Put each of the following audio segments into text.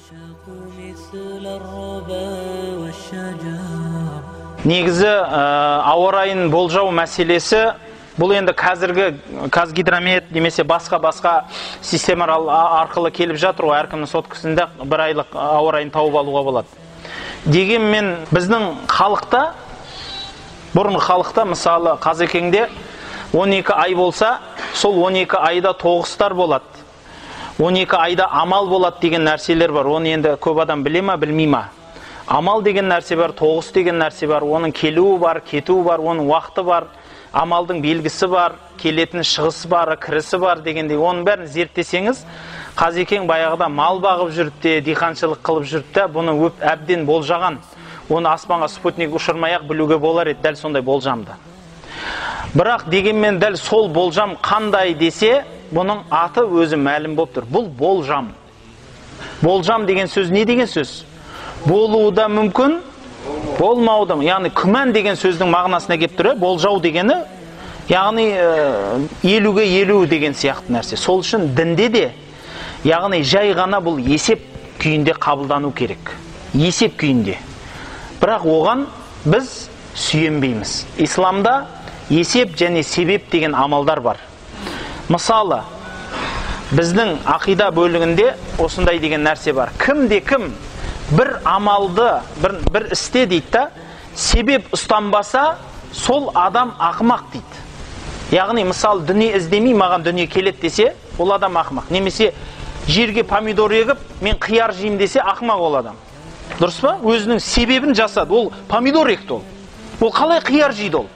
Негізі ауа райын болжау мәселесі бұл енді қазіргі Қазгидромет немесе басқа системалар арқылы келіп жатыр ғой, әркімнің соткасында бір айлық ауа райын тауып алуға болады. Дегенмен біздің халықта, бұрынғы халықта, мысалы Қазекеңде 12 ай болса, сол 12 айда тоғыстар болады. 12 айда амал болады деген нәрселер бар. Оны енді көп адам біле ма, білмей ма? Амал деген нәрсе бар, тоғыс деген нәрсе бар, оның келуі бар, кетуі бар, оның уақыты бар, амалдың белгісі бар, келетін шығысы бар, кірісі бар дегендей. Оның бәрін зерттесеңіз, Қазекең баяғыда мал бағып жүрді, диқаншылық қылып жүрді, бұны әбден болжаған. Оны аспанға спутник ұшырмай-ақ білуге болар еді, дәл сондай болжамды. Бірақ дегенмен дәл сол болжам қандай десе, бұның аты өзі мәлім болып тұр. Бұл болжам. Болжам деген сөз не деген сөз? Болуы да мүмкін, болмауы да. Яғни күмән деген сөздің мағынасына келіп тұр. Болжау дегені, яғни 50-ге 50 деген сияқты нәрсе. Сол үшін дінде де, яғни жай ғана бұл есеп күйінде қабылдану керек. Есеп күйінде. Бірақ оған біз сүйенбейміз. Исламда есеп және себеп деген амалдар бар. Мысалы, біздің ақида бөлігінде осындай деген нәрсе бар. Кім бір амалды, бір істе дейді, себеп ұстанбаса, сол адам ақымақ дейді. Яғни, мысалы, дүние іздемей, маған дүние келет десе, ол адам ақымақ. Немесе, жерге помидор егіп, мен қияр жеймін десе, ақымақ ол адам. Дұрыс па? Өзінің себебін жасады. Ол помидор екті ол. Ол қалай қияр жейді ол?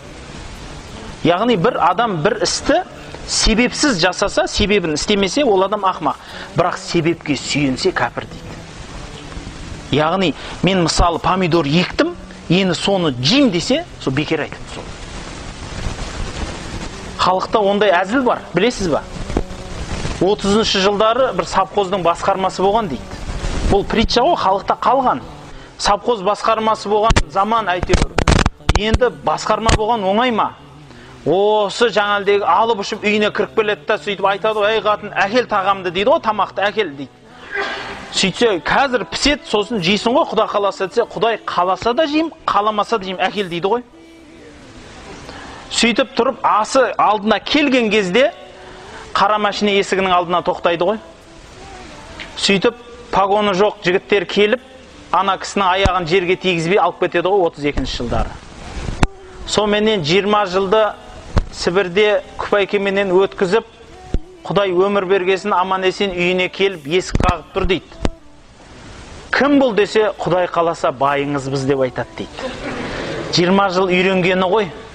Яғни, бір адам бір істі себепсіз жасаса, себебін істемесе, ол адам ақымақ. Бірақ себепке сүйенсе кәпір дейді. Яғни, мен мысалы помидор ектім, ені соны жейм десе, сол бекер айтады сол. Халықта ондай әзіл бар, білесіз ба? 30-шы жылдары бір совхоздың басқармасы болған дейді. Бұл притча ғой, халықта қалған. Совхоз басқармасы болған заман әйтеуір. Енді басқарма болған оңай ма? Осы жаңалдегі алып ұшып үйіне кіріп келеді да, сөйтіп айтады ғой, әй қатын, әкел тағамды дейді ғой, тамақты әкел дейді. Сөйтсе, қазір пісет, сосын жейсің ғой, Құда қаласа десе, Құдай қаласа да жейм, қаламаса да жейм, әкел дейді ғой. Сөйтіп тұрып, асы алдына келген кезде, қара машина есігінің алдына тоқтайды ғой. Сөйтіп, погоны жоқ жігіттер келіп, ана кісінің аяғын жерге тигізбей алып кетеді ғой 32-ші жылдары. Соменен 20 жылды Сібірде күпайкеменен өткізіп, Құдай өмір бергесін аман-есен үйіне келіп, есік қағып тұр дейді. Кім бұл десе, Құдай қаласа байыңыз біз деп айтады дейді. 20 жыл үйренгені ғой.